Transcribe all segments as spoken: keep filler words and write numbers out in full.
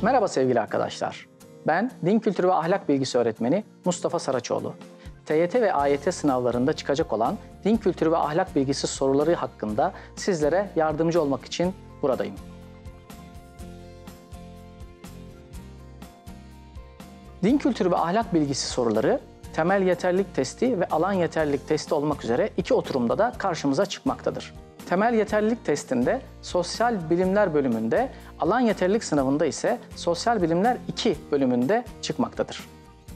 Merhaba sevgili arkadaşlar. Ben Din Kültürü ve Ahlak Bilgisi öğretmeni Mustafa Saraçoğlu. T Y T ve A Y T sınavlarında çıkacak olan din kültürü ve ahlak bilgisi soruları hakkında sizlere yardımcı olmak için buradayım. Din kültürü ve ahlak bilgisi soruları temel yeterlilik testi ve alan yeterlilik testi olmak üzere iki oturumda da karşımıza çıkmaktadır. Temel yeterlilik testinde sosyal bilimler bölümünde, alan yeterlilik sınavında ise sosyal bilimler iki bölümünde çıkmaktadır.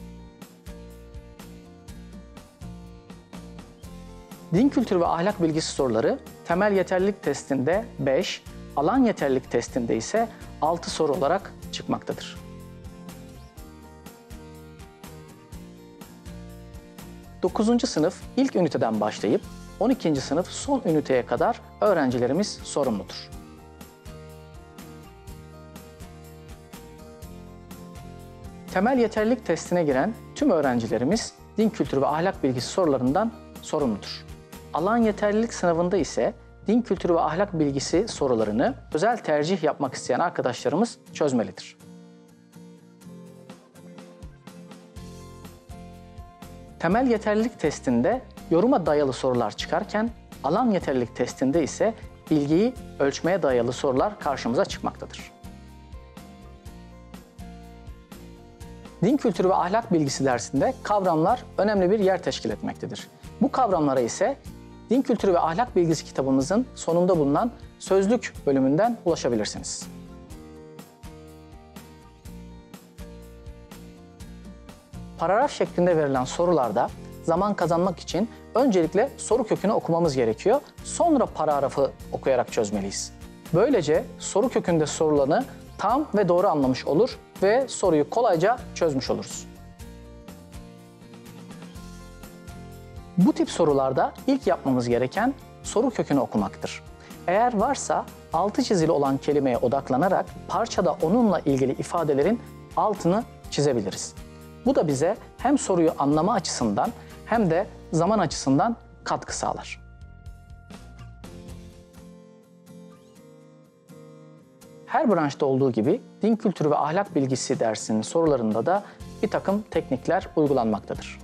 Din kültürü ve ahlak bilgisi soruları temel yeterlilik testinde beş, alan yeterlilik testinde ise altı soru olarak çıkmaktadır. dokuzuncu sınıf ilk üniteden başlayıp on ikinci sınıf son üniteye kadar öğrencilerimiz sorumludur. Temel yeterlilik testine giren tüm öğrencilerimiz din kültürü ve ahlak bilgisi sorularından sorumludur. Alan yeterlilik sınavında ise din kültürü ve ahlak bilgisi sorularını özel tercih yapmak isteyen arkadaşlarımız çözmelidir. Temel yeterlilik testinde yoruma dayalı sorular çıkarken alan yeterlilik testinde ise bilgiyi ölçmeye dayalı sorular karşımıza çıkmaktadır. Din kültürü ve ahlak bilgisi dersinde kavramlar önemli bir yer teşkil etmektedir. Bu kavramlara ise Din kültürü ve ahlak bilgisi kitabımızın sonunda bulunan sözlük bölümünden ulaşabilirsiniz. Paragraf şeklinde verilen sorularda zaman kazanmak için öncelikle soru kökünü okumamız gerekiyor. Sonra paragrafı okuyarak çözmeliyiz. Böylece soru kökünde sorulanı tam ve doğru anlamış olur ve soruyu kolayca çözmüş oluruz. Bu tip sorularda ilk yapmamız gereken soru kökünü okumaktır. Eğer varsa altı çizili olan kelimeye odaklanarak parçada onunla ilgili ifadelerin altını çizebiliriz. Bu da bize hem soruyu anlama açısından hem de zaman açısından katkı sağlar. Her branşta olduğu gibi din kültürü ve ahlak bilgisi dersinin sorularında da bir takım teknikler uygulanmaktadır.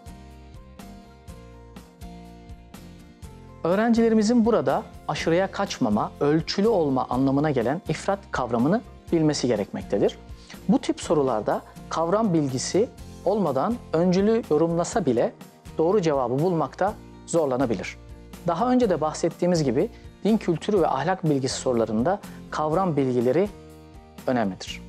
Öğrencilerimizin burada aşırıya kaçmama, ölçülü olma anlamına gelen ifrat kavramını bilmesi gerekmektedir. Bu tip sorularda kavram bilgisi olmadan öncülü yorumlasa bile doğru cevabı bulmakta zorlanabilir. Daha önce de bahsettiğimiz gibi din kültürü ve ahlak bilgisi sorularında kavram bilgileri önemlidir.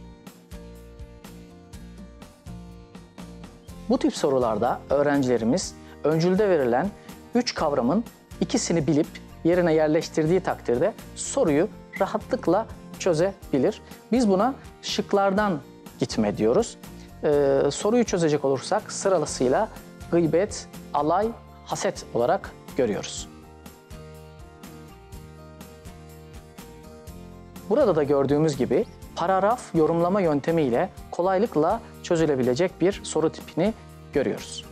Bu tip sorularda öğrencilerimiz öncülde verilen üç kavramın ikisini bilip yerine yerleştirdiği takdirde soruyu rahatlıkla çözebilir. Biz buna şıklardan gitme diyoruz. Ee, soruyu çözecek olursak sıralısıyla gıybet, alay, haset olarak görüyoruz. Burada da gördüğümüz gibi paragraf yorumlama yöntemiyle kolaylıkla çözülebilecek bir soru tipini görüyoruz.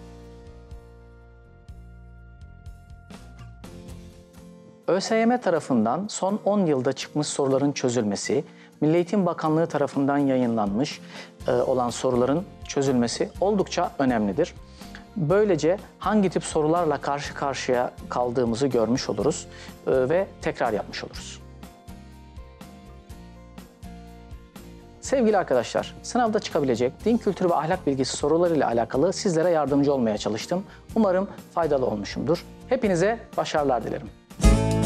ÖSYM tarafından son on yılda çıkmış soruların çözülmesi, Milli Eğitim Bakanlığı tarafından yayınlanmış e, olan soruların çözülmesi oldukça önemlidir. Böylece hangi tip sorularla karşı karşıya kaldığımızı görmüş oluruz e, ve tekrar yapmış oluruz. Sevgili arkadaşlar, sınavda çıkabilecek din kültürü ve ahlak bilgisi sorularıyla alakalı sizlere yardımcı olmaya çalıştım. Umarım faydalı olmuşumdur. Hepinize başarılar dilerim.